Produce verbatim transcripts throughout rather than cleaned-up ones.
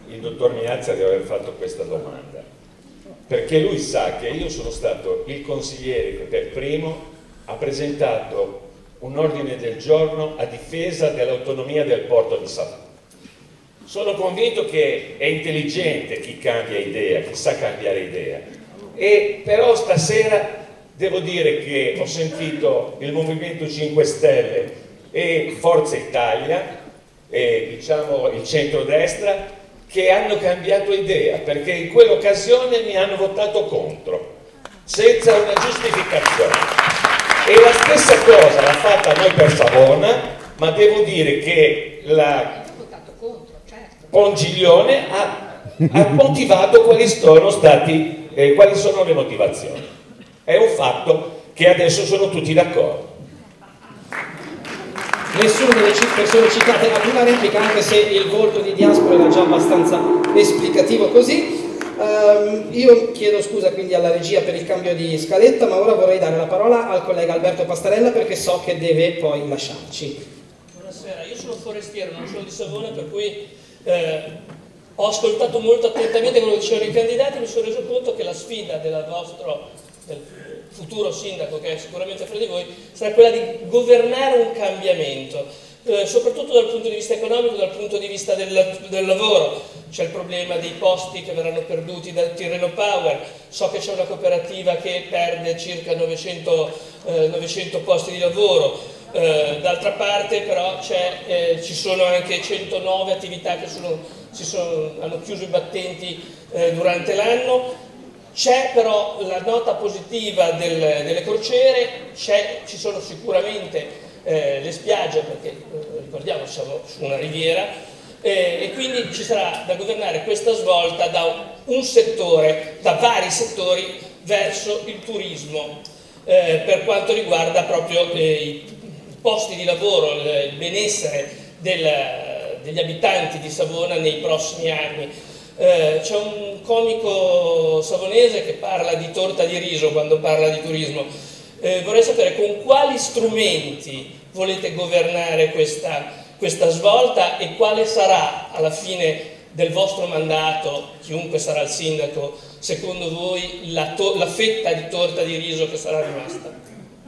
il dottor Miazza di aver fatto questa domanda, perché lui sa che io sono stato il consigliere che per primo ha presentato un ordine del giorno a difesa dell'autonomia del porto di Savona. Sono convinto che è intelligente chi cambia idea, chi sa cambiare idea, e però stasera devo dire che ho sentito il Movimento cinque Stelle e Forza Italia e diciamo il centrodestra che hanno cambiato idea, perché in quell'occasione mi hanno votato contro senza una giustificazione, e la stessa cosa l'ha fatta noi per Savona, ma devo dire che la Pongiglione ha, ha motivato quali sono stati eh, quali sono le motivazioni. È un fatto che adesso sono tutti d'accordo. Nessuna delle persone citate ha una replica, anche se il volto di Diaspora era già abbastanza esplicativo così. Um, io chiedo scusa quindi alla regia per il cambio di scaletta, ma ora vorrei dare la parola al collega Alberto Pastarella perché so che deve poi lasciarci. Buonasera, io sono forestiero, non sono di Savona, per cui eh, ho ascoltato molto attentamente quello che dicevano i candidati e mi sono reso conto che la sfida del vostro del futuro sindaco, che è sicuramente fra di voi, sarà quella di governare un cambiamento, eh, soprattutto dal punto di vista economico, dal punto di vista del, del lavoro. C'è il problema dei posti che verranno perduti dal Tirreno Power, so che c'è una cooperativa che perde circa novecento, eh, novecento posti di lavoro. Uh, d'altra parte però eh, ci sono anche centonove attività che sono, si sono, hanno chiuso i battenti eh, durante l'anno. C'è però la nota positiva del, delle crociere, ci sono sicuramente eh, le spiagge, perché eh, ricordiamo siamo su una riviera, eh, e quindi ci sarà da governare questa svolta da un settore, da vari settori verso il turismo, eh, per quanto riguarda proprio eh, i posti di lavoro, il benessere del, degli abitanti di Savona nei prossimi anni. Eh, c'è un comico savonese che parla di torta di riso quando parla di turismo. Eh, vorrei sapere con quali strumenti volete governare questa, questa svolta e quale sarà alla fine del vostro mandato, chiunque sarà il sindaco, secondo voi la, la fetta di torta di riso che sarà rimasta?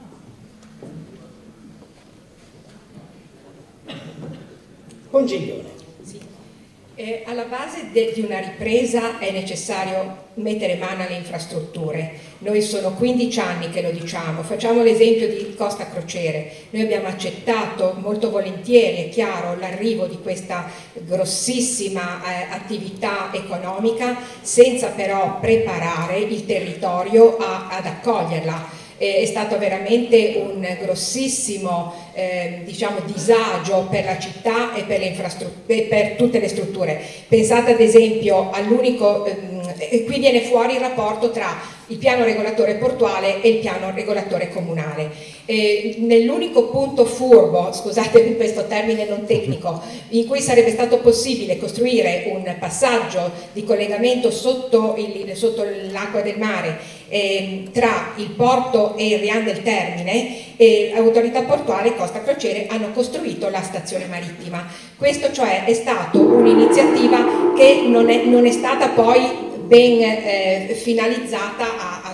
Pongiglione. Sì. Eh, alla base di una ripresa è necessario mettere mano alle infrastrutture. Noi sono quindici anni che lo diciamo, facciamo l'esempio di Costa Crociere. Noi abbiamo accettato molto volentieri, è chiaro, l'arrivo di questa grossissima eh, attività economica senza però preparare il territorio a, ad accoglierla. È stato veramente un grossissimo eh, diciamo, disagio per la città e per, le infrastrutture, per tutte le strutture. Pensate ad esempio all'unico, eh, qui viene fuori il rapporto tra il piano regolatore portuale e il piano regolatore comunale. Eh, nell'unico punto furbo, scusate questo termine non tecnico, in cui sarebbe stato possibile costruire un passaggio di collegamento sotto l'acqua del mare eh, tra il porto e il Rian del Termine, e l'autorità portuale e Costa Crociere hanno costruito la stazione marittima. Questo cioè è stato un'iniziativa che non è, non è stata poi ben eh, finalizzata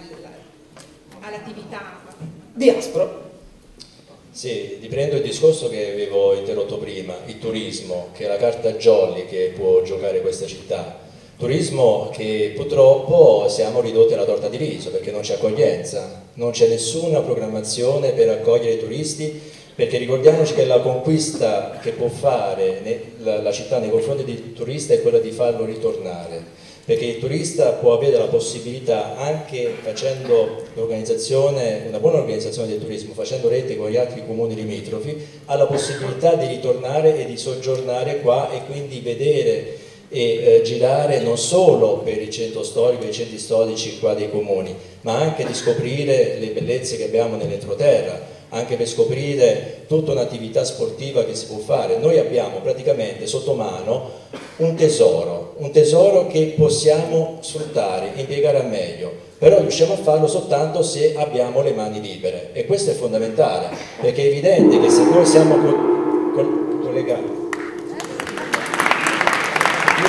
all'attività. Diaspora. Sì, riprendo il discorso che avevo interrotto prima, il turismo, che è la carta jolly che può giocare questa città. Turismo che purtroppo siamo ridotti alla torta di riso perché non c'è accoglienza, non c'è nessuna programmazione per accogliere i turisti, perché ricordiamoci che la conquista che può fare la, la città nei confronti del turista è quella di farlo ritornare, perché il turista può avere la possibilità, anche facendo l'organizzazione, una buona organizzazione del turismo, facendo rete con gli altri comuni limitrofi, ha la possibilità di ritornare e di soggiornare qua e quindi vedere e eh, girare non solo per il centro storico e i centri storici qua dei comuni, ma anche di scoprire le bellezze che abbiamo nell'entroterra, anche per scoprire tutta un'attività sportiva che si può fare. Noi abbiamo praticamente sotto mano un tesoro, un tesoro che possiamo sfruttare, impiegare al meglio, però riusciamo a farlo soltanto se abbiamo le mani libere, e questo è fondamentale, perché è evidente che se noi siamo co co collegati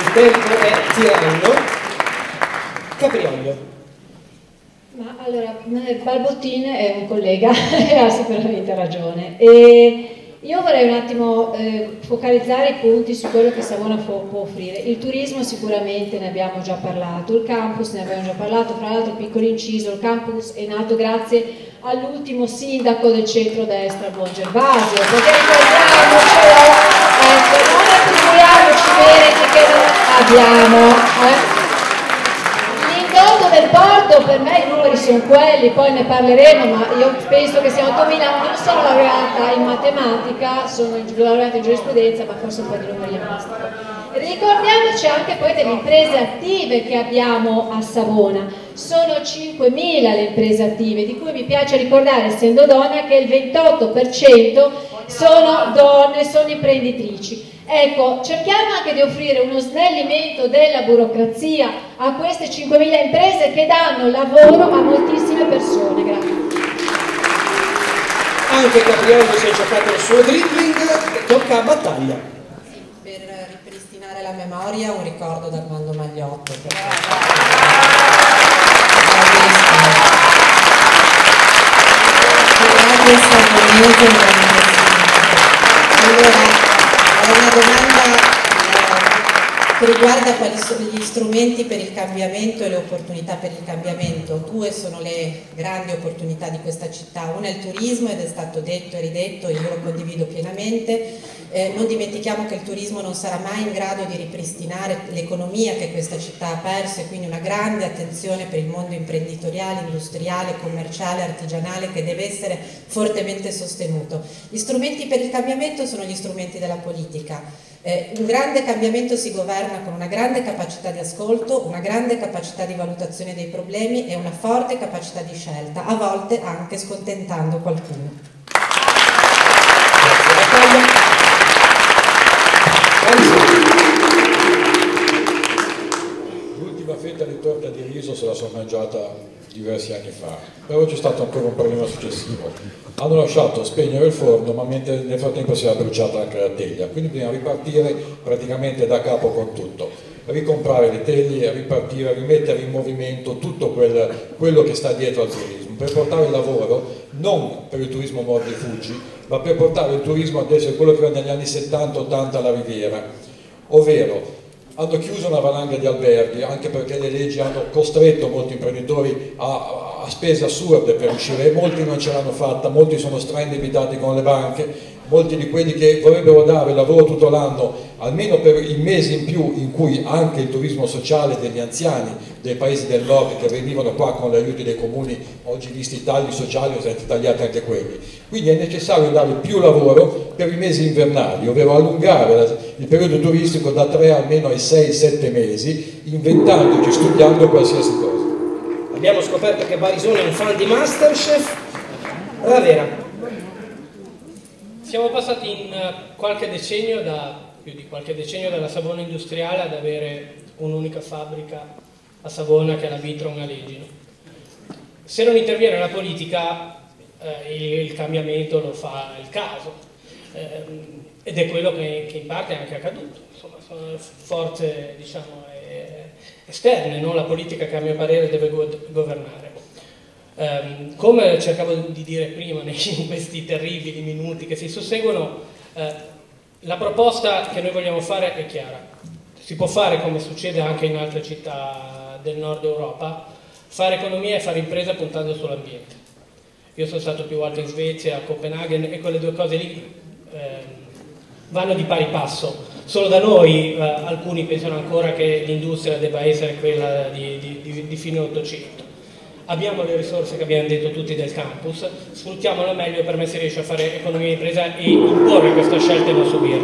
il tempo è tiranno. Caprioglio. Ma allora, Balbottin è un collega e ha sicuramente ragione. E io vorrei un attimo eh, focalizzare i punti su quello che Savona può, può offrire. Il turismo sicuramente ne abbiamo già parlato, il campus ne abbiamo già parlato, fra l'altro piccolo inciso, il campus è nato grazie all'ultimo sindaco del centrodestra, Buon Gervasio, perché ricordiamocelo, ecco, non attribuiamoci meriti che non abbiamo. Eh. L'indotto del porto, per me i numeri sono quelli, poi ne parleremo, ma io penso che siamo ottomila, non sono laureata in matematica, sono laureata in giurisprudenza, ma forse un po' di numeri e basta. Ricordiamoci anche poi delle imprese attive che abbiamo a Savona, sono cinquemila le imprese attive, di cui mi piace ricordare, essendo donna, che il ventotto per cento sono donne, sono imprenditrici. Ecco, cerchiamo anche di offrire uno snellimento della burocrazia a queste cinquemila imprese che danno lavoro a moltissime persone. Grazie. Anche Capriolo si è giocato il suo dribbling, tocca a Battaglia. Per ripristinare la memoria, un ricordo da Armando Magliotto. Allora, è una domanda eh, che riguarda quali sono gli strumenti per il cambiamento e le opportunità per il cambiamento. Due sono le grandi opportunità di questa città, una è il turismo, ed è stato detto e ridetto, io lo condivido pienamente. Eh, non dimentichiamo che il turismo non sarà mai in grado di ripristinare l'economia che questa città ha perso, e quindi una grande attenzione per il mondo imprenditoriale, industriale, commerciale, artigianale, che deve essere fortemente sostenuto. Gli strumenti per il cambiamento sono gli strumenti della politica. Eh, un grande cambiamento si governa con una grande capacità di ascolto, una grande capacità di valutazione dei problemi e una forte capacità di scelta, a volte anche scontentando qualcuno. L'ultima fetta di torta di riso se la sono mangiata diversi anni fa, però c'è stato ancora un problema successivo. Hanno lasciato spegnere il forno, ma mentre nel frattempo si era bruciata anche la teglia, quindi bisogna ripartire praticamente da capo con tutto, ricomprare le teglie, ripartire, rimettere in movimento tutto quel, quello che sta dietro al turismo, per portare il lavoro non per il turismo mordi e fuggi, ma per portare il turismo ad essere quello che era negli anni settanta ottanta alla Riviera, ovvero hanno chiuso una valanga di alberghi, anche perché le leggi hanno costretto molti imprenditori a, a spese assurde per uscire, e molti non ce l'hanno fatta, molti sono straindebitati con le banche, molti di quelli che vorrebbero dare lavoro tutto l'anno, almeno per i mesi in più in cui anche il turismo sociale degli anziani dei paesi del nord che venivano qua con gli aiuti dei comuni, oggi visti i tagli sociali sono stati tagliati anche quelli. Quindi è necessario dare più lavoro per i mesi invernali, ovvero allungare il periodo turistico da tre almeno ai sei sette mesi, inventandoci, studiando qualsiasi cosa. Abbiamo scoperto che Barisone è un fan di Masterchef. Ravera. Siamo passati in qualche decennio, da, più di qualche decennio, dalla Savona industriale ad avere un'unica fabbrica a Savona, che è la Vitron Alegino. Se non interviene la politica, eh, il, il cambiamento lo fa il caso, eh, ed è quello che, che in parte è anche accaduto. Insomma, sono forze, diciamo, eh, esterne, non la politica, che a mio parere deve go governare. Um, come cercavo di dire prima in questi terribili minuti che si susseguono, eh, la proposta che noi vogliamo fare è chiara. Si può fare, come succede anche in altre città del nord Europa, fare economia e fare impresa puntando sull'ambiente. Io sono stato più volte in Svezia, a Copenaghen, e quelle due cose lì eh, vanno di pari passo. Solo da noi eh, alcuni pensano ancora che l'industria debba essere quella di, di, di, di fine Ottocento. Abbiamo le risorse che abbiamo detto tutti del campus, sfruttiamolo meglio, per me si riesce a fare economia di impresa e imporre questa scelta e non subirla.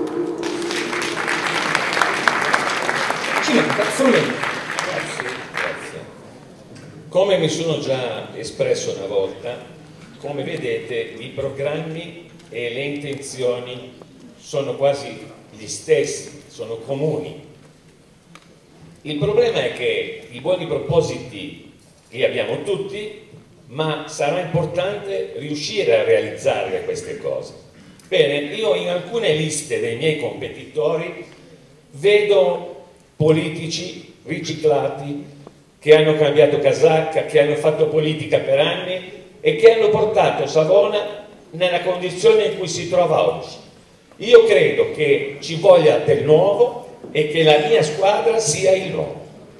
Ci manca Frumenti. Grazie, grazie. Come mi sono già espresso una volta, come vedete i programmi e le intenzioni sono quasi gli stessi, sono comuni. Il problema è che i buoni propositi li abbiamo tutti, ma sarà importante riuscire a realizzare queste cose. Bene, io in alcune liste dei miei competitori vedo politici riciclati che hanno cambiato casacca, che hanno fatto politica per anni e che hanno portato Savona nella condizione in cui si trova oggi. Io credo che ci voglia del nuovo e che la mia squadra sia il nuovo.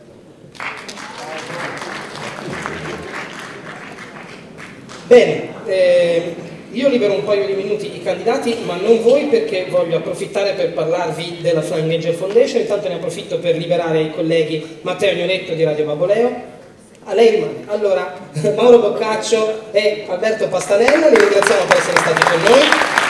Bene, eh, io libero un paio di minuti i candidati, ma non voi, perché voglio approfittare per parlarvi della Flying Angel Foundation. Intanto ne approfitto per liberare i colleghi Matteo Agnoletto di Radio Baboleo. A lei rimane. Allora, Mauro Boccaccio e Alberto Pastanella, li ringraziamo per essere stati con noi.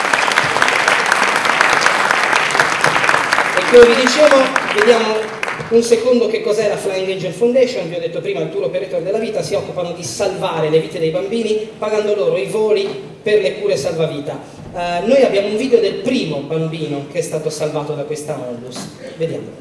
E come vi dicevo, vediamo un secondo che cos'è la Flying Angel Foundation. Vi ho detto prima, il tour operator della vita, si occupano di salvare le vite dei bambini pagando loro i voli per le cure salvavita. Uh, noi abbiamo un video del primo bambino che è stato salvato da questa onlus. Vediamo.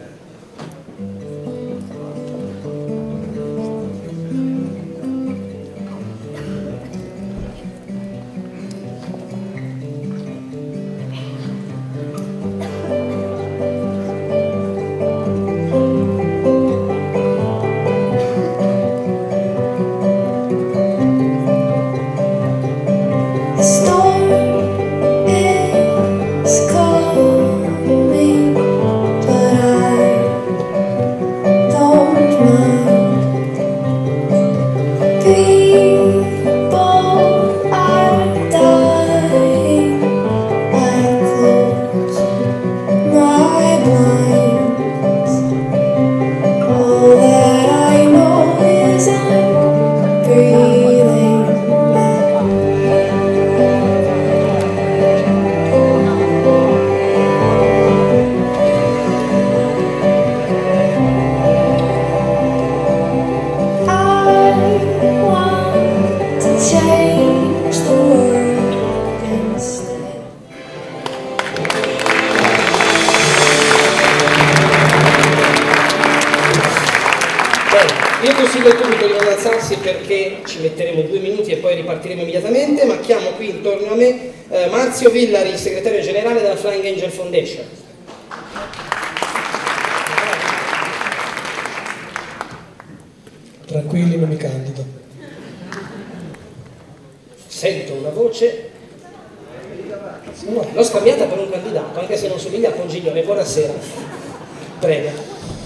Io consiglio al pubblico di non alzarsi perché ci metteremo due minuti e poi ripartiremo immediatamente, ma chiamo qui intorno a me eh, Marzio Villari, segretario generale della Flying Angel Foundation. Tranquilli, non mi candido. Sento una voce. L'ho scambiata per un candidato, anche se non somiglia a Pongiglione. Buonasera. Prego.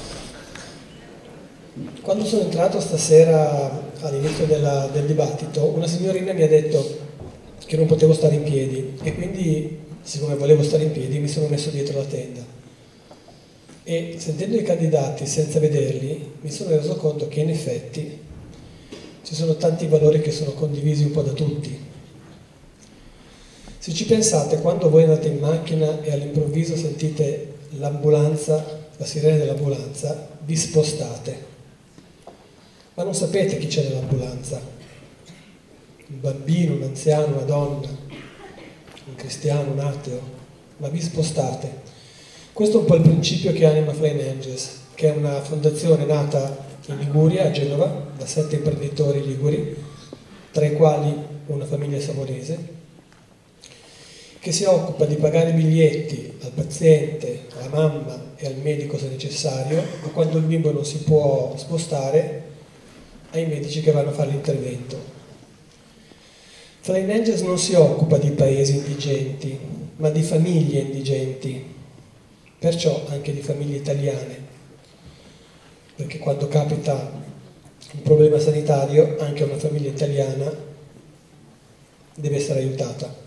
Quando sono entrato stasera all'inizio della, del dibattito, una signorina mi ha detto che non potevo stare in piedi e quindi, siccome volevo stare in piedi, mi sono messo dietro la tenda. E sentendo i candidati senza vederli, mi sono reso conto che in effetti ci sono tanti valori che sono condivisi un po' da tutti. Se ci pensate, quando voi andate in macchina e all'improvviso sentite l'ambulanza, la sirena dell'ambulanza, vi spostate. Ma non sapete chi c'è nell'ambulanza. Un bambino, un anziano, una donna, un cristiano, un ateo, ma vi spostate. Questo è un po' il principio che anima Flying Angels, che è una fondazione nata in Liguria, a Genova, da sette imprenditori liguri, tra i quali una famiglia savonese, che si occupa di pagare i biglietti al paziente, alla mamma e al medico se necessario, ma quando il bimbo non si può spostare, ai medici che vanno a fare l'intervento. Flying Angels non si occupa di paesi indigenti, ma di famiglie indigenti, perciò anche di famiglie italiane, perché quando capita un problema sanitario anche una famiglia italiana deve essere aiutata.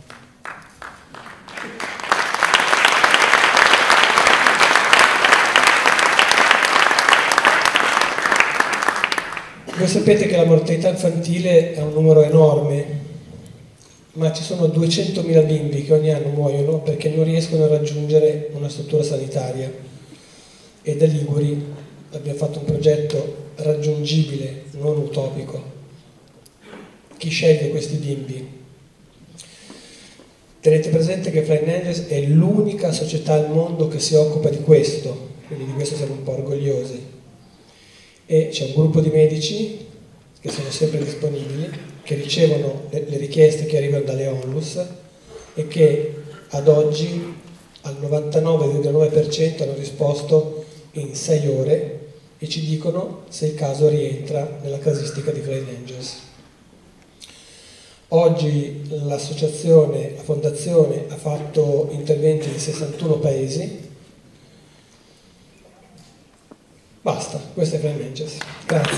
Voi sapete che la mortalità infantile è un numero enorme, ma ci sono duecentomila bimbi che ogni anno muoiono perché non riescono a raggiungere una struttura sanitaria. E da Liguri abbiamo fatto un progetto raggiungibile, non utopico. Chi sceglie questi bimbi? Tenete presente che Flying Angels è l'unica società al mondo che si occupa di questo, quindi di questo siamo un po' orgogliosi. E c'è un gruppo di medici che sono sempre disponibili, che ricevono le, le richieste che arrivano dalle onlus e che ad oggi al novantanove virgola nove per cento hanno risposto in sei ore e ci dicono se il caso rientra nella casistica di Flame Angels. Oggi l'associazione, la fondazione ha fatto interventi in sessantuno paesi. Basta, questo è Flame Angels. Grazie.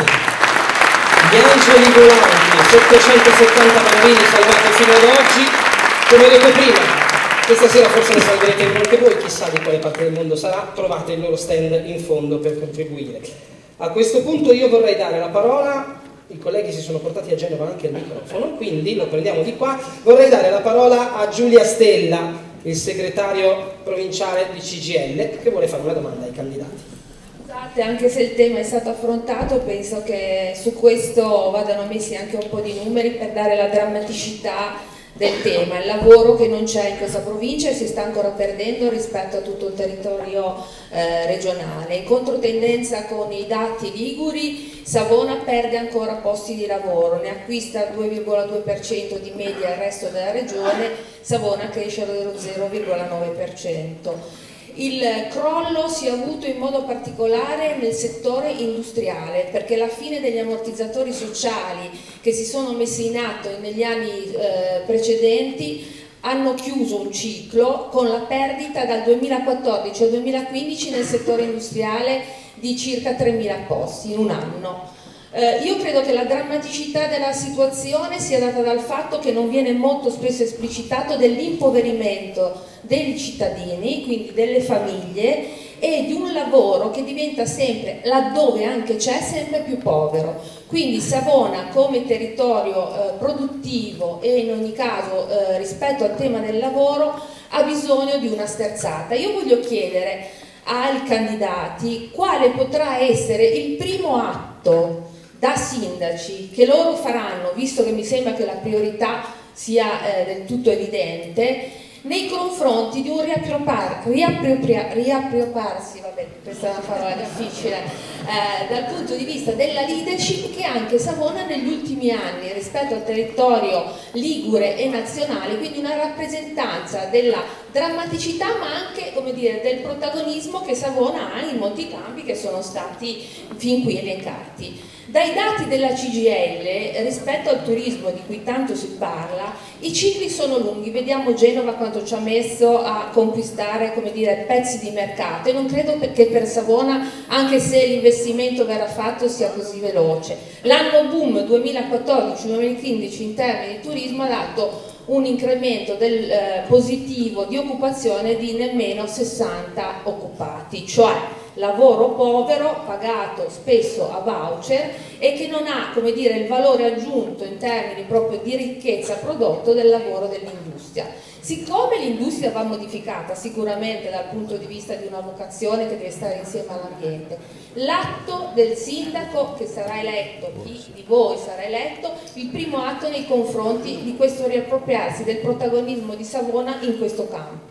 Gli angeli volanti, settecentosettanta bambini salvati fino ad oggi. Come ho detto prima, questa sera forse ne salverete anche voi, chissà di quale parte del mondo sarà, trovate il loro stand in fondo per contribuire. A questo punto io vorrei dare la parola, i colleghi si sono portati a Genova anche il microfono, quindi lo prendiamo di qua, vorrei dare la parola a Giulia Stella, il segretario provinciale di C G I L, che vuole fare una domanda ai candidati. Scusate, anche se il tema è stato affrontato, penso che su questo vadano messi anche un po' di numeri per dare la drammaticità del tema, il lavoro che non c'è in questa provincia e si sta ancora perdendo rispetto a tutto il territorio eh, regionale. In controtendenza con i dati liguri, Savona perde ancora posti di lavoro, ne acquista il due virgola due per cento di media il resto della regione, Savona cresce dello zero virgola nove per cento. Il crollo si è avuto in modo particolare nel settore industriale, perché la fine degli ammortizzatori sociali che si sono messi in atto negli anni eh, precedenti hanno chiuso un ciclo con la perdita dal duemilaquattordici al duemilaquindici nel settore industriale di circa tremila posti in un anno. Eh, io credo che la drammaticità della situazione sia data dal fatto che non viene molto spesso esplicitato dell'impoverimento dei cittadini, quindi delle famiglie, e di un lavoro che diventa sempre, laddove anche c'è, sempre più povero. Quindi Savona come territorio eh, produttivo e in ogni caso eh, rispetto al tema del lavoro ha bisogno di una sterzata. Io voglio chiedere ai candidati quale potrà essere il primo atto da sindaci che loro faranno, visto che mi sembra che la priorità sia eh, del tutto evidente, nei confronti di un riappropar, riappropria, riappropriarsi, vabbè, questa è una parola difficile, eh, dal punto di vista della leadership che anche Savona negli ultimi anni rispetto al territorio ligure e nazionale, quindi una rappresentanza della drammaticità ma anche, come dire, del protagonismo che Savona ha in molti campi che sono stati fin qui elencati. Dai dati della C G I L rispetto al turismo di cui tanto si parla, i cicli sono lunghi, vediamo Genova quanto ci ha messo a conquistare, come dire, pezzi di mercato, e non credo che per Savona, anche se l'investimento verrà fatto, sia così veloce. L'anno boom duemilaquattordici duemilaquindici in termini di turismo ha dato un incremento del, eh, positivo di occupazione di nemmeno sessanta occupati, cioè lavoro povero, pagato spesso a voucher e che non ha, come dire, il valore aggiunto in termini proprio di ricchezza prodotto del lavoro dell'industria. Siccome l'industria va modificata sicuramente dal punto di vista di una vocazione che deve stare insieme all'ambiente, l'atto del sindaco che sarà eletto, chi di voi sarà eletto, il primo atto nei confronti di questo riappropriarsi del protagonismo di Savona in questo campo.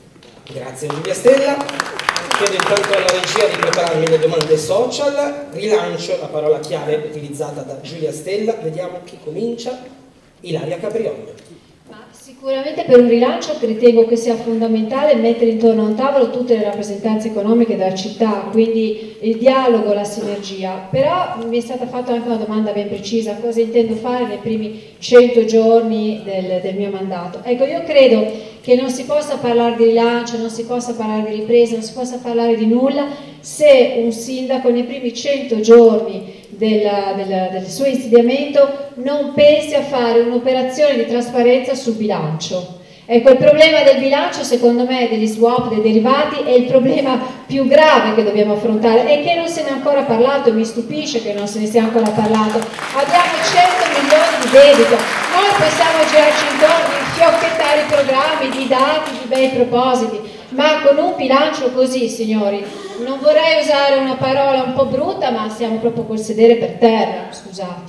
Grazie Giulia Stella. Chiedo intanto alla regia di prepararmi le domande social. Rilancio la parola chiave utilizzata da Giulia Stella. Vediamo chi comincia. Ilaria Caprioli. Ma sicuramente per un rilancio ritengo che sia fondamentale mettere intorno a un tavolo tutte le rappresentanze economiche della città, quindi il dialogo, la sinergia. Però mi è stata fatta anche una domanda ben precisa: cosa intendo fare nei primi cento giorni del, del mio mandato? Ecco, io credo che non si possa parlare di rilancio, non si possa parlare di ripresa, non si possa parlare di nulla se un sindaco nei primi cento giorni del, del, del suo insediamento non pensi a fare un'operazione di trasparenza sul bilancio. Ecco, il problema del bilancio, secondo me, degli swap, dei derivati, è il problema più grave che dobbiamo affrontare e che non se ne è ancora parlato, e mi stupisce che non se ne sia ancora parlato. Abbiamo cento milioni di debito, noi possiamo girarci intorno, infiocchettare i programmi, di dati, di bei propositi, ma con un bilancio così, signori, non vorrei usare una parola un po' brutta, ma siamo proprio col sedere per terra, scusate.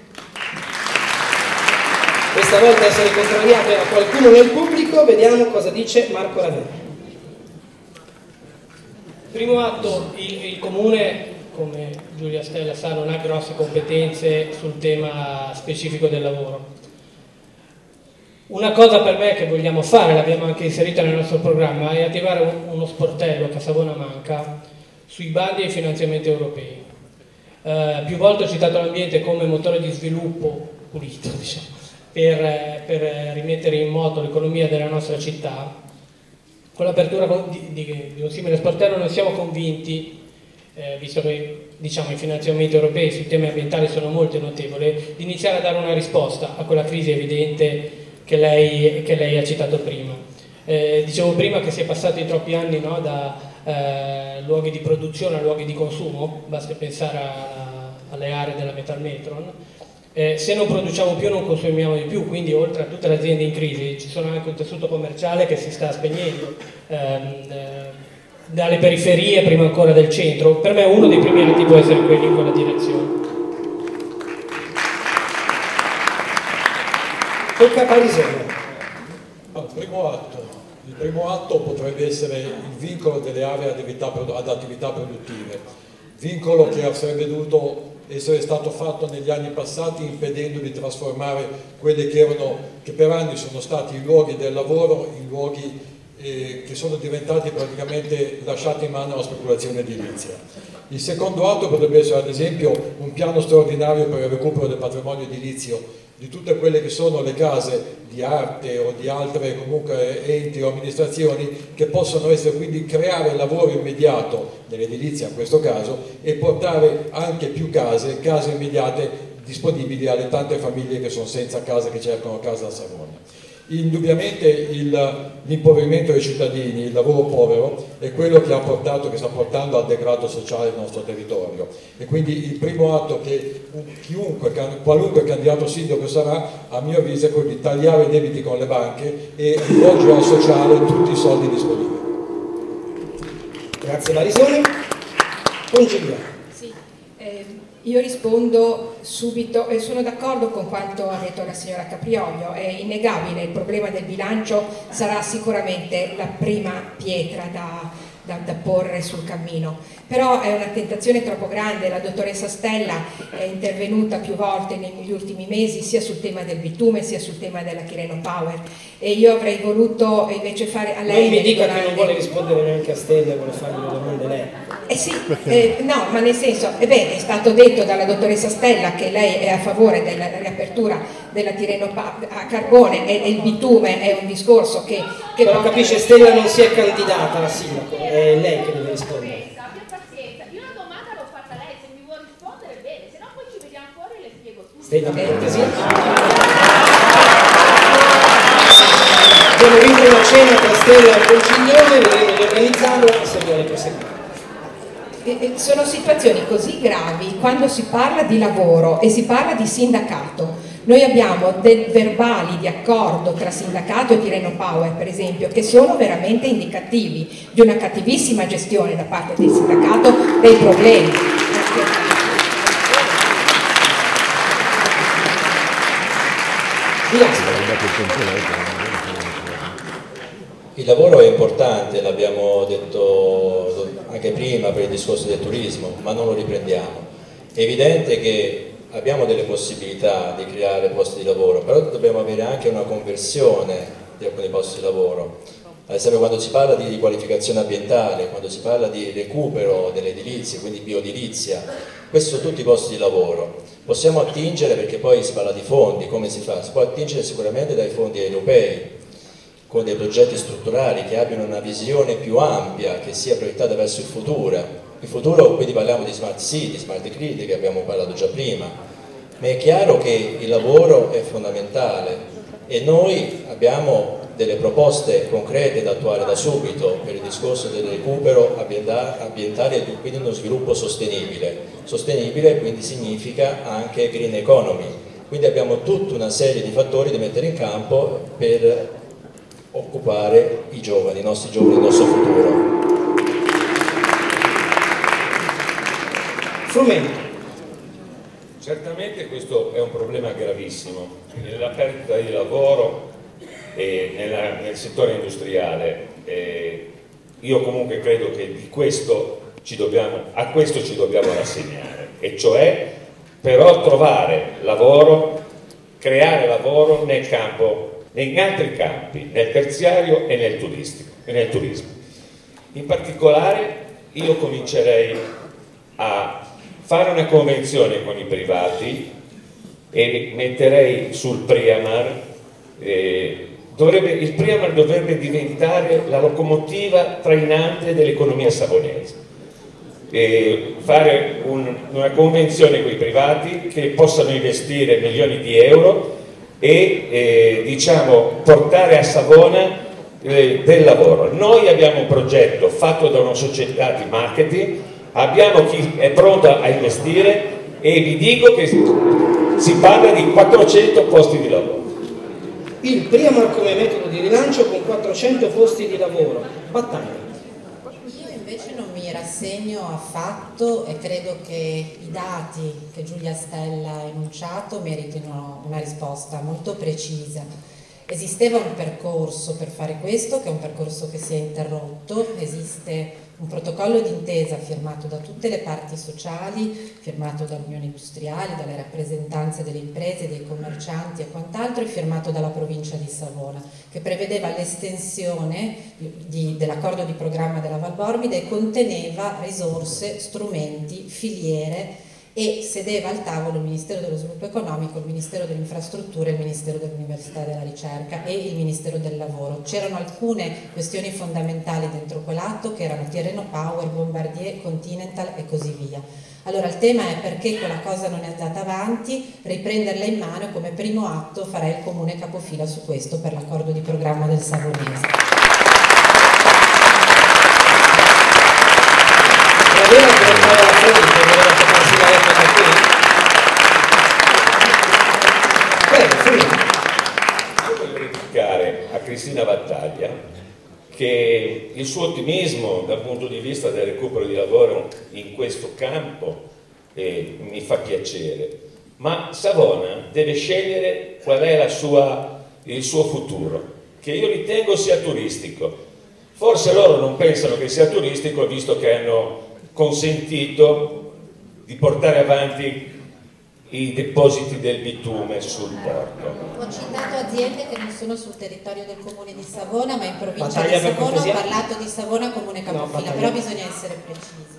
Questa volta essere contrariato da qualcuno nel pubblico, vediamo cosa dice Marco Ravelli. Primo atto, il, il Comune, come Giulia Stella sa, non ha grosse competenze sul tema specifico del lavoro. Una cosa per me che vogliamo fare, l'abbiamo anche inserita nel nostro programma, è attivare un, uno sportello che a Savona manca sui bandi e i finanziamenti europei. Eh, più volte ho citato l'ambiente come motore di sviluppo pulito, diciamo, per, per rimettere in moto l'economia della nostra città. Con l'apertura di, di, di un simile sportello noi siamo convinti, eh, visto che diciamo, i finanziamenti europei sui temi ambientali sono molto notevoli, di iniziare a dare una risposta a quella crisi evidente che lei, che lei ha citato prima. Eh, dicevo prima che si è passati in troppi anni, no, da eh, luoghi di produzione a luoghi di consumo, basta pensare a, alle aree della Metalmetron. Eh, se non produciamo più non consumiamo di più, quindi oltre a tutte le aziende in crisi ci sono anche un tessuto commerciale che si sta spegnendo, ehm, eh, dalle periferie prima ancora del centro. Per me uno dei primi atti può essere quelli in quella direzione. Tocca a Lisone. Il primo atto, il primo atto potrebbe essere il vincolo delle aree ad attività, ad attività produttive, vincolo che sarebbe dovuto essere stato fatto negli anni passati, impedendo di trasformare quelli che, erano, che per anni sono stati i luoghi del lavoro in luoghi eh, che sono diventati praticamente lasciati in mano alla speculazione edilizia. Il secondo atto potrebbe essere ad esempio un piano straordinario per il recupero del patrimonio edilizio di tutte quelle che sono le case di arte o di altre comunque enti o amministrazioni, che possono essere, quindi creare lavoro immediato nell'edilizia in questo caso, e portare anche più case, case immediate disponibili alle tante famiglie che sono senza casa, che cercano casa a Savona. Indubbiamente l'impoverimento dei cittadini, il lavoro povero, è quello che ha portato, che sta portando al degrado sociale del nostro territorio, e quindi il primo atto che chiunque, qualunque candidato sindaco sarà, a mio avviso, è quello di tagliare i debiti con le banche e rivolgere al sociale tutti i soldi disponibili. Grazie Marisone. Congiglio. Io rispondo subito e sono d'accordo con quanto ha detto la signora Caprioglio. È innegabile, il problema del bilancio sarà sicuramente la prima pietra da, da, da porre sul cammino, però è una tentazione troppo grande. La dottoressa Stella è intervenuta più volte negli ultimi mesi sia sul tema del bitume sia sul tema della Tirreno Power, e io avrei voluto invece fare a lei... Non mi dica che non vuole rispondere neanche a Stella, vuole fargli le domande lei. Eh sì, eh, no, ma nel senso, eh beh, è stato detto dalla dottoressa Stella che lei è a favore della riapertura della Tirreno a carbone, e, e il bitume è un discorso che... che però capisce, Stella non si è candidata a sindaco, è lei che deve rispondere. Abbia pazienza, io una domanda l'ho fatta a lei, se mi vuole rispondere bene, se no poi ci vediamo fuori e le spiego tutto. Stella, per cortesia. Abbiamo vinto una cena tra Stella e Consiglione, vedremo di organizzarla se vuole proseguire. Sono situazioni così gravi quando si parla di lavoro e si parla di sindacato. Noi abbiamo dei verbali di accordo tra sindacato e Tirreno Power, per esempio, che sono veramente indicativi di una cattivissima gestione da parte del sindacato dei problemi. Il lavoro è importante, l'abbiamo detto anche prima per il discorso del turismo, ma non lo riprendiamo. È evidente che abbiamo delle possibilità di creare posti di lavoro, però dobbiamo avere anche una conversione di alcuni posti di lavoro. Ad esempio, quando si parla di riqualificazione ambientale, quando si parla di recupero delle edilizie, quindi bioedilizia, questi sono tutti posti di lavoro. Possiamo attingere, perché poi si parla di fondi, come si fa? Si può attingere sicuramente dai fondi europei, con dei progetti strutturali che abbiano una visione più ampia, che sia proiettata verso il futuro. Il futuro, quindi parliamo di smart city, smart grid, che abbiamo parlato già prima, ma è chiaro che il lavoro è fondamentale e noi abbiamo delle proposte concrete da attuare da subito per il discorso del recupero ambientale e quindi uno sviluppo sostenibile. Sostenibile quindi significa anche green economy, quindi abbiamo tutta una serie di fattori da mettere in campo per occupare i giovani, i nostri giovani, il nostro futuro. Frumento. Certamente questo è un problema gravissimo, la perdita di lavoro eh, nella, nel settore industriale. Eh, io comunque credo che di questo ci dobbiamo, a questo ci dobbiamo rassegnare, e cioè però trovare lavoro, creare lavoro nel campo, in altri campi, nel terziario e nel, turistico, e nel turismo. In particolare io comincerei a fare una convenzione con i privati e metterei sul Priamar, eh, dovrebbe, il Priamar dovrebbe diventare la locomotiva trainante dell'economia savonese, e fare un, una convenzione con i privati che possano investire milioni di euro e eh, diciamo portare a Savona eh, del lavoro. Noi abbiamo un progetto fatto da una società di marketing, abbiamo chi è pronto a investire e vi dico che si parla di quattrocento posti di lavoro. Il Priamar come metodo di rilancio con quattrocento posti di lavoro. Battaglia. Io invece non mi rassegno affatto e credo che i dati che Giulia Stella ha enunciato meritino una risposta molto precisa. Esisteva un percorso per fare questo, che è un percorso che si è interrotto, esiste un protocollo d'intesa firmato da tutte le parti sociali, firmato dall'Unione Industriale, dalle rappresentanze delle imprese, dei commercianti e quant'altro, e firmato dalla provincia di Savona, che prevedeva l'estensione dell'accordo di programma della Valbormide e conteneva risorse, strumenti, filiere, e sedeva al tavolo il Ministero dello Sviluppo Economico, il Ministero delle Infrastrutture, il Ministero dell'Università e della Ricerca e il Ministero del Lavoro. C'erano alcune questioni fondamentali dentro quell'atto che erano Tirreno Power, Bombardier, Continental e così via. Allora il tema è perché quella cosa non è andata avanti, riprenderla in mano, come primo atto farà il Comune capofila su questo per l'accordo di programma del Savonese. Io voglio replicare a Cristina Battaglia che il suo ottimismo dal punto di vista del recupero di lavoro in questo campo eh, mi fa piacere, ma Savona deve scegliere qual è la sua, il suo futuro, che io ritengo sia turistico. Forse loro non pensano che sia turistico, visto che hanno consentito di portare avanti i depositi del bitume sul porto. Ho citato aziende che non sono sul territorio del comune di Savona, ma in provincia Battaglia di Savona. Ho parlato di Savona comune capofila, no, però bisogna essere precisi.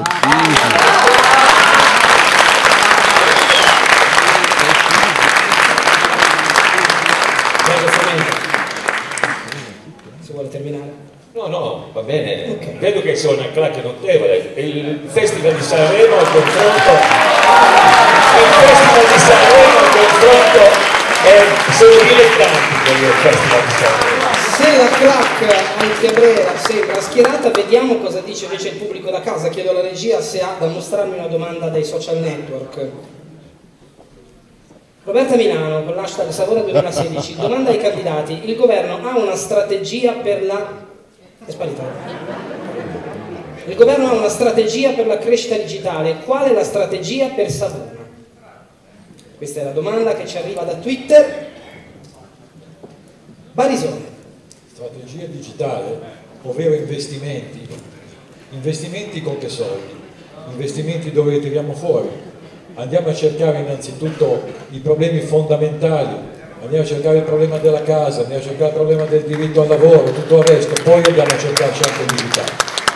Se vuole terminare. No, no, va bene, okay. Vedo che c'è una claque notevole. Il Festival di Sanremo al confronto, il Festival di Sanremo al confronto è, sono dilettanti per il Festival di Sanremo. Se la claque al Chiabrera sembra schierata, vediamo cosa dice invece il pubblico da casa. Chiedo alla regia se ha da mostrarmi una domanda dai social network. Roberta Milano con l'hashtag Savona duemilasedici, domanda ai candidati: il governo ha una strategia per la... è sparita. Il governo ha una strategia per la crescita digitale, qual è la strategia per Savona? Questa è la domanda che ci arriva da Twitter. Barisone. Strategia digitale, ovvero investimenti. Investimenti con che soldi? Investimenti dove li tiriamo fuori? Andiamo a cercare innanzitutto i problemi fondamentali, andiamo a cercare il problema della casa, andiamo a cercare il problema del diritto al lavoro, tutto il resto, poi andiamo a cercarci anche il digitale.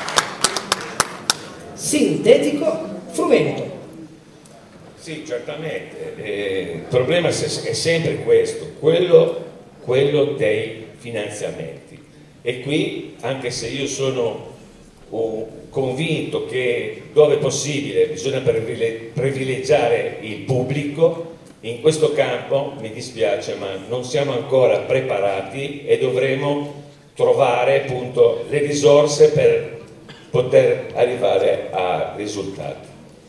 Sintetico, frumento. Sì, certamente. Eh, il problema è sempre questo, quello, quello dei finanziamenti. E qui, anche se io sono uh, convinto che dove possibile bisogna privilegiare il pubblico, in questo campo mi dispiace ma non siamo ancora preparati e dovremo trovare appunto le risorse per poter arrivare a risultati.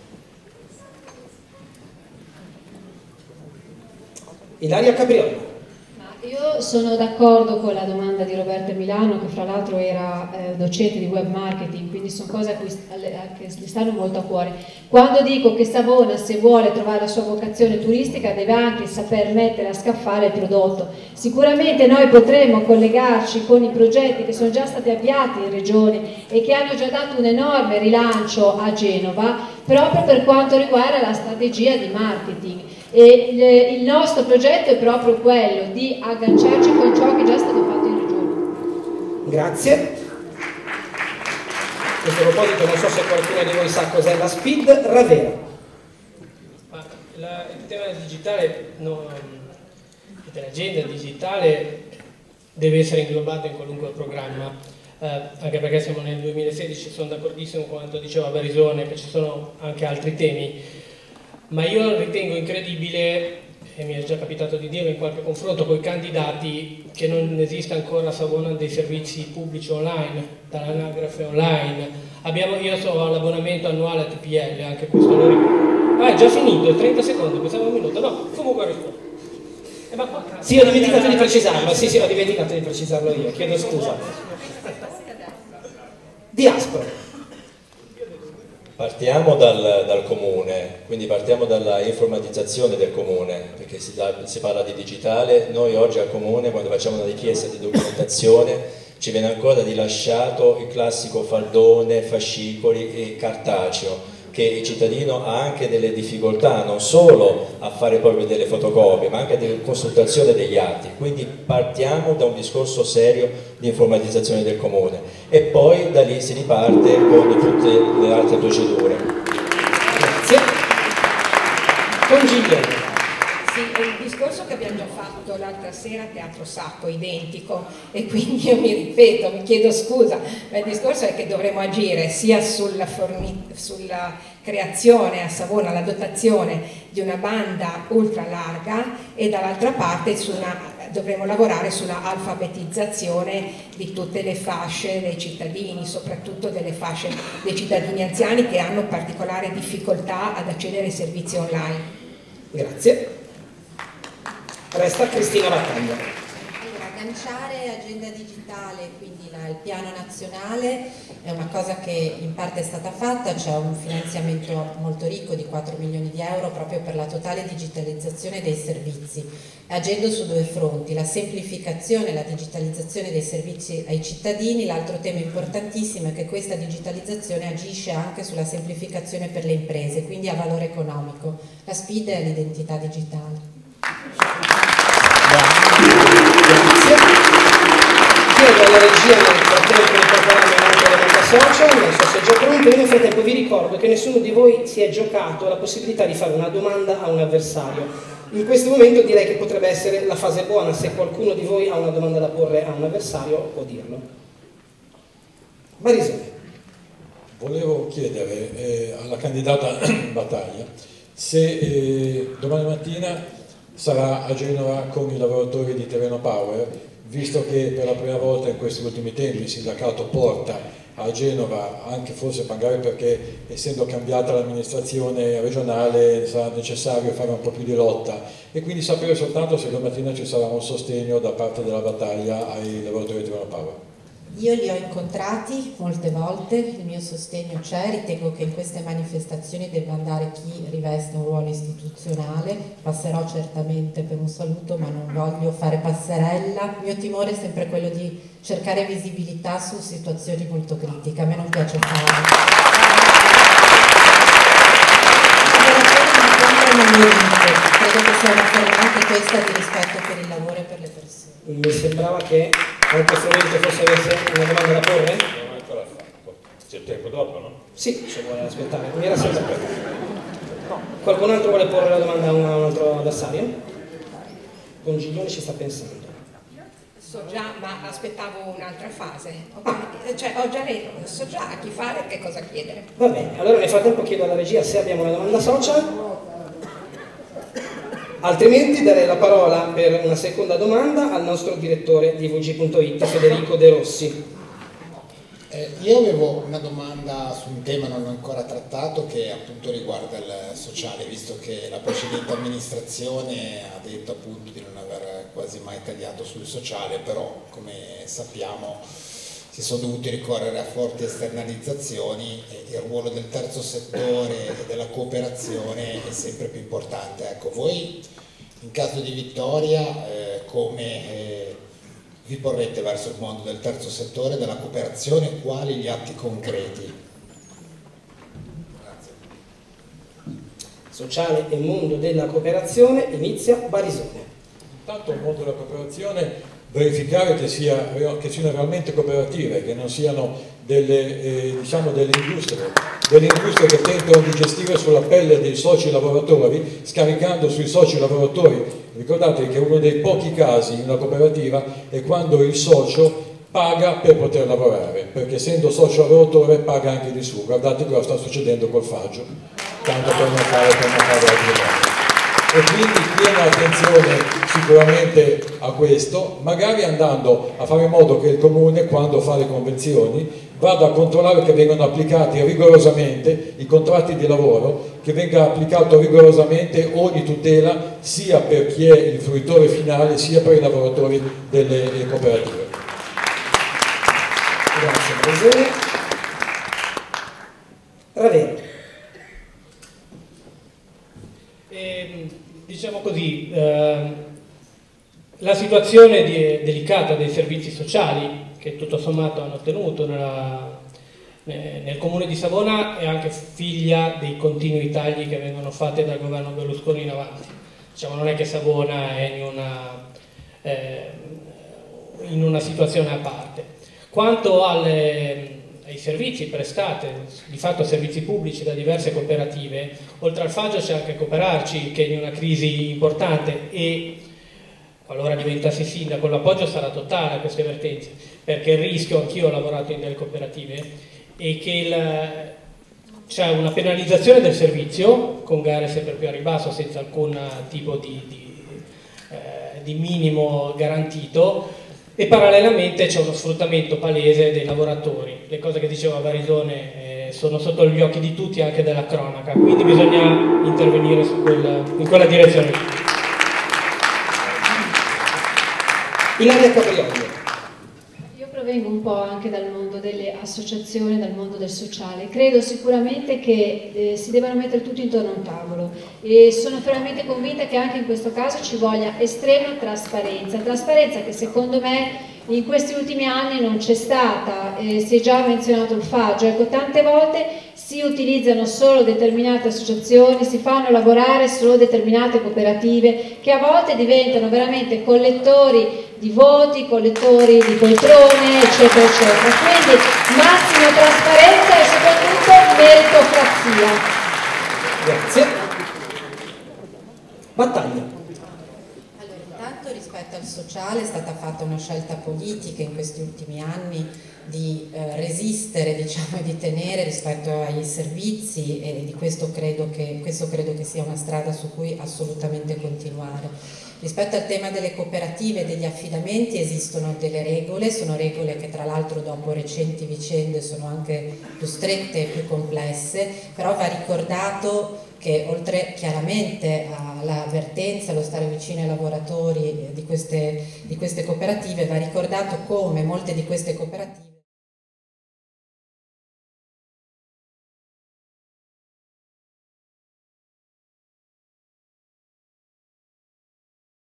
Ilaria Caprioli. Io sono d'accordo con la domanda di Roberta Milano, che fra l'altro era eh, docente di web marketing, quindi sono cose a cui che gli stanno molto a cuore. Quando dico che Savona, se vuole trovare la sua vocazione turistica, deve anche saper mettere a scaffale il prodotto. Sicuramente noi potremmo collegarci con i progetti che sono già stati avviati in regione e che hanno già dato un enorme rilancio a Genova, proprio per quanto riguarda la strategia di marketing. E il, il nostro progetto è proprio quello di agganciarci con ciò che è già stato fatto in regione. Grazie. questo proposito non so se qualcuno di voi sa cos'è la SPID. Ravera. Ma la, il tema del digitale, no, dell'agenda digitale deve essere inglobato in qualunque programma, eh, anche perché siamo nel duemilasedici, sono d'accordissimo con quanto diceva Barisone, che ci sono anche altri temi, ma io ritengo incredibile, e mi è già capitato di dire in qualche confronto con i candidati, che non esiste ancora a Savona dei servizi pubblici online, dall'anagrafe online. Abbiamo, io so l'abbonamento annuale a T P L, anche questo lo ricordo. Ah, è già finito, trenta secondi, pensavo un minuto, no, comunque rispondo. Eh, ma qua... Sì, ho dimenticato di precisarlo, sì, sì, ho dimenticato di precisarlo io, chiedo scusa. Diaspora. Partiamo dal, dal comune, quindi partiamo dalla informatizzazione del comune, perché si, da, si parla di digitale. Noi oggi al comune, quando facciamo una richiesta di documentazione, ci viene ancora rilasciato il classico faldone, fascicoli e cartaceo, che il cittadino ha anche delle difficoltà non solo a fare proprio delle fotocopie, ma anche della consultazione degli atti. Quindi partiamo da un discorso serio di informatizzazione del comune e poi da lì si riparte con tutte le altre procedure. Grazie. Congiglione. Sì, il discorso che abbiamo già fatto l'altra sera a Teatro Sacco, identico, e quindi io mi ripeto, mi chiedo scusa, ma il discorso è che dovremo agire sia sulla, forni, sulla creazione a Savona, la dotazione di una banda ultra larga, e dall'altra parte su una, dovremo lavorare sulla alfabetizzazione di tutte le fasce dei cittadini, soprattutto delle fasce dei cittadini anziani che hanno particolare difficoltà ad accedere ai servizi online. Grazie. Resta Cristina Battaglia. Allora, agganciare agenda digitale, quindi la, il piano nazionale, è una cosa che in parte è stata fatta, c'è un finanziamento molto ricco di quattro milioni di euro proprio per la totale digitalizzazione dei servizi, agendo su due fronti: la semplificazione e la digitalizzazione dei servizi ai cittadini. L'altro tema importantissimo è che questa digitalizzazione agisce anche sulla semplificazione per le imprese, quindi ha valore economico. La SPID è l'identità digitale. Grazie. Chiedo alla regia nel frattempo di preparare anche la domanda social, non so se è già pronto. Io nel frattempo vi ricordo che nessuno di voi si è giocato la possibilità di fare una domanda a un avversario. In questo momento direi che potrebbe essere la fase buona, se qualcuno di voi ha una domanda da porre a un avversario può dirlo. Barisone. Volevo chiedere eh, alla candidata Battaglia se eh, domani mattina sarà a Genova con i lavoratori di Terreno Power, visto che per la prima volta in questi ultimi tempi il sindacato porta a Genova, anche forse magari perché essendo cambiata l'amministrazione regionale sarà necessario fare un po' più di lotta, e quindi sapere soltanto se domattina ci sarà un sostegno da parte della Battaglia ai lavoratori di Terreno Power. Io li ho incontrati molte volte, il mio sostegno c'è, ritengo che in queste manifestazioni debba andare chi riveste un ruolo istituzionale. Passerò certamente per un saluto, ma non voglio fare passerella. Il mio timore è sempre quello di cercare visibilità su situazioni molto critiche, a me non piace farlo. Credo che sia una forma anche questa di rispetto per il lavoro e per le persone. Mi sembrava che in questo momento forse avesse una domanda da porre? Non ho ancora fatto. C'è il tempo dopo, no? Sì, se vuole aspettare. Mi era sempre aperto. Qualcun altro vuole porre la domanda a un, a un altro avversario? Congiglione ci sta pensando. So già, ma aspettavo un'altra fase. Ho, cioè, ho già letto, so già a chi fare e che cosa chiedere. Va bene, allora nel frattempo chiedo alla regia se abbiamo una domanda social. Altrimenti darei la parola per una seconda domanda al nostro direttore di V G punto it, Federico De Rossi. Eh, io avevo una domanda su un tema non ancora trattato, che appunto riguarda il sociale, visto che la precedente amministrazione ha detto appunto di non aver quasi mai tagliato sul sociale, però come sappiamo si sono dovuti ricorrere a forti esternalizzazioni e il ruolo del terzo settore e della cooperazione è sempre più importante. Ecco, voi in caso di vittoria eh, come eh, vi porrete verso il mondo del terzo settore e della cooperazione? Quali gli atti concreti? Grazie. Sociale e mondo della cooperazione, inizia Barisone. Intanto il mondo della cooperazione, verificare che, sia, che siano realmente cooperative, che non siano delle, eh, diciamo delle industrie, delle industrie che tentano di gestire sulla pelle dei soci lavoratori, scaricando sui soci lavoratori. Ricordate che uno dei pochi casi in una cooperativa è quando il socio paga per poter lavorare, perché essendo socio lavoratore paga anche di su. Guardate cosa sta succedendo col Faggio, tanto per non fare, per non fare altre cose. E quindi piena attenzione sicuramente a questo, magari andando a fare in modo che il comune, quando fa le convenzioni, vada a controllare che vengano applicati rigorosamente i contratti di lavoro, che venga applicato rigorosamente ogni tutela sia per chi è il fruitore finale sia per i lavoratori delle cooperative. Grazie Presidente. Ravero. Eh, diciamo così, eh, la situazione di, delicata dei servizi sociali che tutto sommato hanno ottenuto nella, nel comune di Savona è anche figlia dei continui tagli che vengono fatti dal governo Berlusconi in avanti. Diciamo, non è che Savona è in una, eh, in una situazione a parte. Quanto alle, ai servizi prestati, di fatto servizi pubblici da diverse cooperative, oltre al Faggio c'è anche Cooperarci che è in una crisi importante e qualora diventassi sindaco l'appoggio sarà totale a queste vertenze, perché il rischio, anch'io ho lavorato in delle cooperative, è che c'è una penalizzazione del servizio con gare sempre più a ribasso senza alcun tipo di, di, eh, di minimo garantito, e parallelamente c'è uno sfruttamento palese dei lavoratori. Le cose che diceva Varisone eh, sono sotto gli occhi di tutti, anche della cronaca, quindi bisogna intervenire su quella, in quella direzione. Ilaria Caprioli. Io provengo un po' anche dal mondo delle associazioni, dal mondo del sociale. Credo sicuramente che eh, si debbano mettere tutti intorno a un tavolo e sono fermamente convinta che anche in questo caso ci voglia estrema trasparenza, trasparenza che secondo me in questi ultimi anni non c'è stata. Eh, si è già menzionato il Faggio, ecco, tante volte si utilizzano solo determinate associazioni, si fanno lavorare solo determinate cooperative che a volte diventano veramente collettori di voti, collettori di poltrone, eccetera, eccetera. Quindi massima trasparenza e soprattutto meritocrazia. Grazie. Battaglia. Allora, intanto rispetto al sociale è stata fatta una scelta politica in questi ultimi anni di eh, resistere, diciamo, e di tenere rispetto ai servizi, e di questo credo che, questo credo che sia una strada su cui assolutamente continuare. Rispetto al tema delle cooperative e degli affidamenti esistono delle regole, sono regole che tra l'altro dopo recenti vicende sono anche più strette e più complesse, però va ricordato che oltre chiaramente all'avvertenza, allo stare vicino ai lavoratori di queste, di queste cooperative, va ricordato come molte di queste cooperative